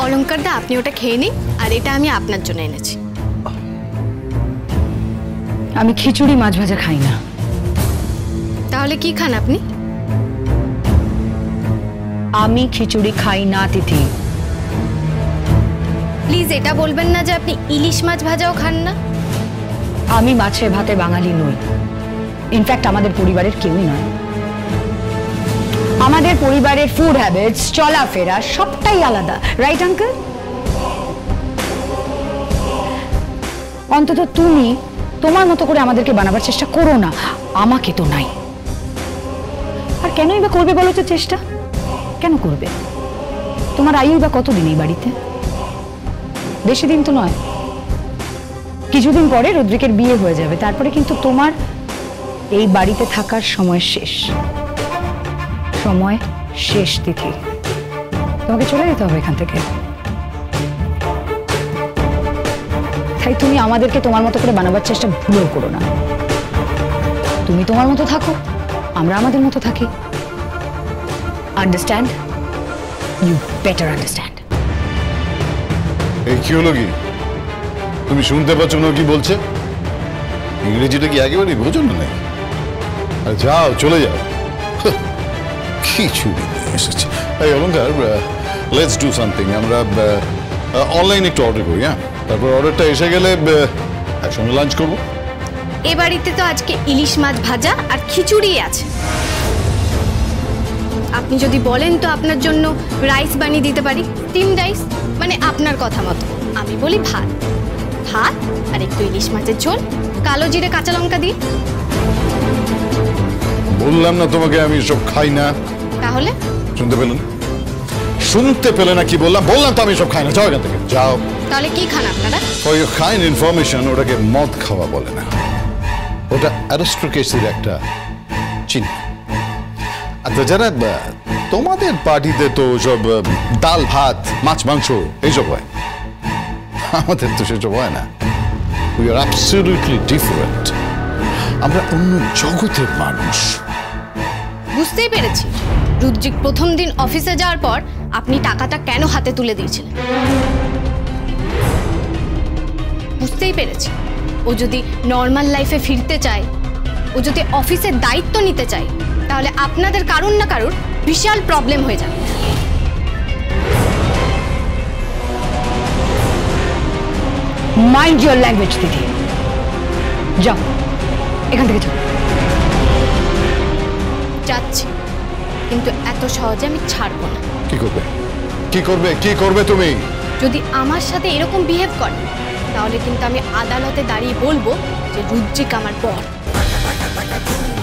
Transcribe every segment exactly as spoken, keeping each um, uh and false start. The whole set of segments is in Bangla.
অলংকার দা আপনি ওটা খেয়ে নিন, আর এটা আমি আপনার জন্য এনেছি। আমি খিচুড়ি মাছ ভাজা খাই না। তাহলে কি খান আপনি? আমি খিচুড়ি খাই না তিথি। প্লিজ এটা বলবেন না যে আপনি ইলিশ মাছ ভাজাও খান না। আমি মাছে ভাতে বাঙালি নই, ইনফ্যাক্ট আমাদের পরিবারের কেউই নয়। আমাদের পরিবারের ফুড হ্যাবিটস, চলাফেরা সবটাই আলাদা, রাইট আঙ্কেল? অন্তত তুমি তোমার মতো করে আমাদেরকে বানাবার চেষ্টা করো না, আমাকে তো নাই। আর কেনই বা করবে বলো তো চেষ্টা? কেন করবে? তোমার আয়ু বা কতদিন এই বাড়িতে? বেশি দিন তো নয়। কিছুদিন পরে রদ্রিকের বিয়ে হয়ে যাবে, তারপরে কিন্তু তোমার এই বাড়িতে থাকার সময় শেষ। সময় শেষ তিথি, তোমাকে চলে যেতে হবে এখান থেকে। তাই তুমি আমাদেরকে তোমার মতো করে বানাবার চেষ্টা ভুলেও করো না। তুমি তোমার মতো থাকো, আমরা আমাদের মতো থাকি। আন্ডারস্ট্যান্ড? You better understand. এই কি হলো কি? তুমি শুনতে পাচ্ছ না কি বলছে? ইংরেজিটা কি একেবারেই বোঝো না নাকি? আর যাও, চলে যাও। খিচুড়ি নিয়ে এসেছে। এই অলঙ্কার, লেটস ডু সামথিং। আমরা অনলাইনে একটু অর্ডার করি, হ্যাঁ? তারপর অর্ডারটা এসে গেলে একসঙ্গে লাঞ্চ করবো। এ বাড়িতে তো আজকে ইলিশ মাছ ভাজা আর খিচুড়ি আছে। আপনি যদি বলেন তো আপনার জন্য রাইস বানিয়ে দিতে পারি, স্টিম রাইস, মানে আপনার কথা মতো। আমি বলি ভাত, ভাত আর একটু ইলিশ মাছের ঝোল, কালো জিরে কাঁচা লঙ্কা দিয়ে। বললাম না তোমাকে আমি সব খাই না। তাহলে শুনতে পেলেন? শুনতে পেলে না কি বললাম? বললাম তো আমি সব খাই না। যাও এখান থেকে, যাও। তাহলে কি খান আপনারা? ফর ইউর কাইন্ড ইনফরমেশন, ওটাকে মদ খাওয়া বলে না, ওটা অ্যারিস্টোক্রেসির একটা চিহ্ন। আচ্ছা, যারা তোমাদের পার্টিতে তো সব ডাল ভাত মাছ মাংস এইসব হয়, আমাদের তো সেসব হয় না। We are absolutely different. আমরা অন্য জগতের মানুষ। বুঝতেই পেরেছি। রুদ্রিক প্রথম দিন অফিসে যাওয়ার পর আপনি টাকাটা কেন হাতে তুলে দিয়েছিলেন। বুঝতেই পেরেছি, ও যদি নর্মাল লাইফে ফিরতে চায়, ও যদি অফিসের দায়িত্ব নিতে চায়, তাহলে আপনাদের কারুর না কারুর বিশাল প্রবলেম হয়ে যাবে। মাইন্ড ইউর ল্যাঙ্গুয়েজ দিদি। যাও এখান থেকে, যাও। যাচ্ছি, কিন্তু এত সহজে আমি ছাড়বো না। কি করবে? কি করবে? কি করবে তুমি? যদি আমার সাথে এরকম বিহেভ করে, তাহলে কিন্তু আমি আদালতে দাঁড়িয়ে বলবো যে রুদ্রিক আমার বর।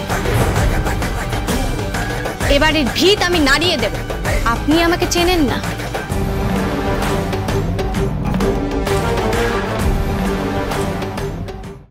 এবারের ভিত আমি নাড়িয়ে দেব। আপনি আমাকে চেনেন না,